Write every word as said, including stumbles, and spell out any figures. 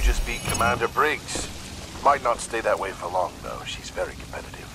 just beat Commander Briggs. Might not stay that way for long, though. She's very competitive.